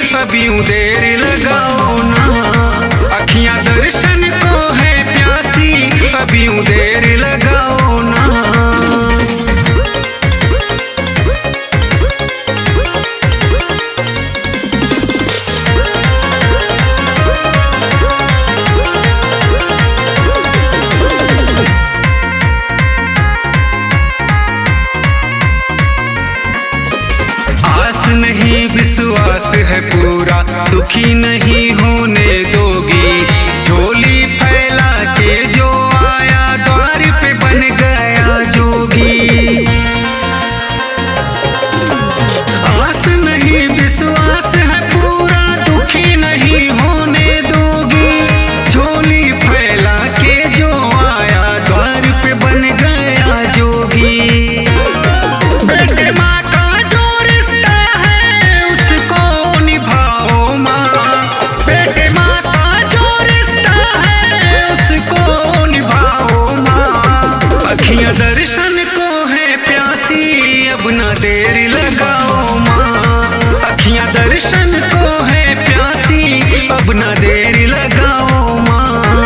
अभी देर लगाओ ना। अखियां दर्शन को है प्यासी, अभी देर लगाओ ना। नहीं विश्वास है पूरा, दुखी नहीं होने दोगी। झोली फैला के जो आया द्वार पे बन गया जोगी। आस नहीं विश्वास है पूरा, दुखी नहीं होने दोगी। झोली फैला के जो आया द्वार पे बन गया जोगी। दर्शन को है प्यासी, अब ना देर लगाओ माँ। अखियां दर्शन को है प्यासी, अब ना देर लगाओ माँ।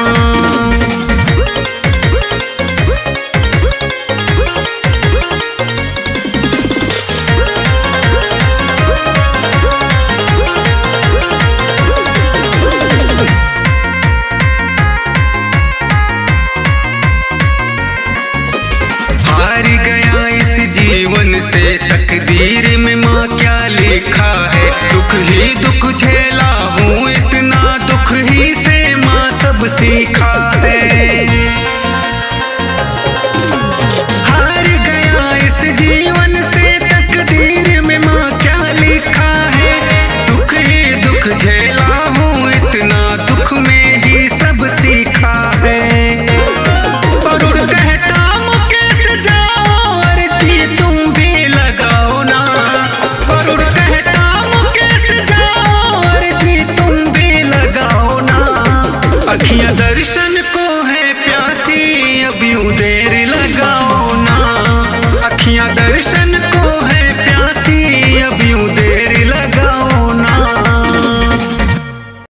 हार गया इस जीवन से, तकदीर में माँ क्या लिखा है। दुख ही दुख झेला हूँ इतना, दुख ही से माँ सब सीखा